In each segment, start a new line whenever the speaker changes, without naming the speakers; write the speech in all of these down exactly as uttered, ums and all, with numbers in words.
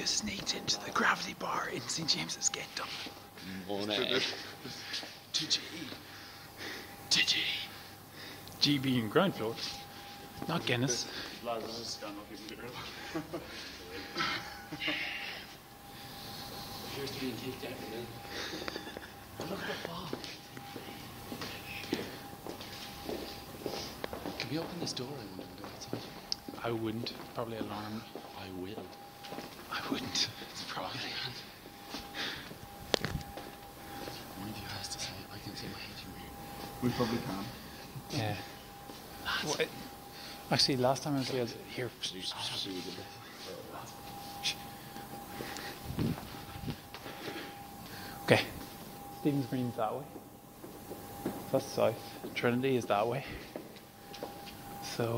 just sneaked into the Gravity Bar in Saint James's Gate, Dublin.
Money.
To G. To G.
G being ground floor, not Guinness.
Here's to being kicked out of it. Look at the fog. Can we open this door and go outside?
I wouldn't. Probably alarmed.
I will.
I wouldn't. It's probably.
One of you has to say it. I can see my head from here.
We probably can.
Yeah. Well, it, actually, last time I was here, here okay. Stephen's Green's that way. That's south. Trinity is that way. So.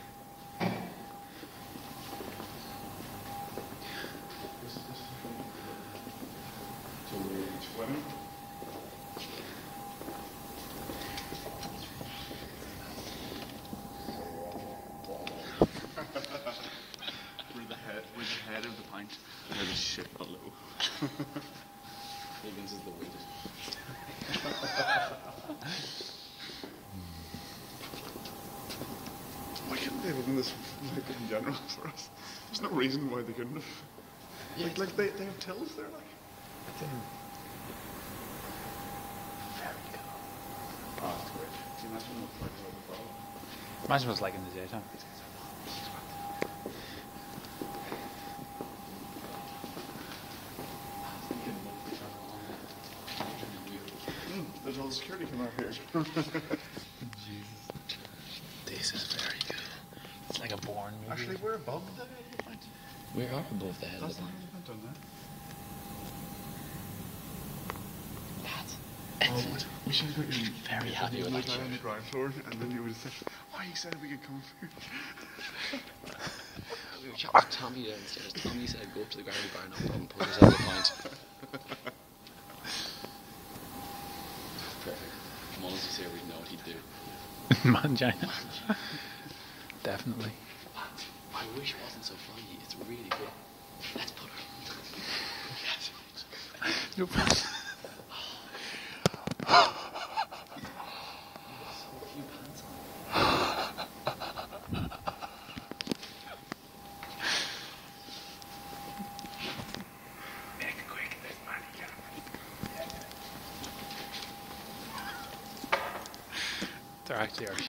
We're the head, we're the head of the pint. We're the shit below.
Higgins is the weirdest.
Why couldn't they have opened this like in general for us? There's no reason why they couldn't have.
Yeah,
like, like they, they have tills there, like.
Very cool.
Oh, that's great. See, imagine what it's like over
Imagine what it's like in the daytime.
mm, there's all the security coming out here.
Jesus. This is very good. It's like a Bourne movie.
Actually, we're above the head of the pint.
We are above the head
That's
of the
the
pint.
head of the pint on there.
Lads.
Oh, we should have got you
Very happy with that
on the ground floor, and then you would have said, "Why you said we could come here?"
We were chatting to Tommy downstairs. Tommy said go up to the Gravity Bar and up and pull yourself a pint. Perfect. Mullins was here, we'd know what he'd do.
Mangina. Definitely.
Lads, I wish it wasn't so foggy. It's really good. Let's put her.
No problem. They're actually are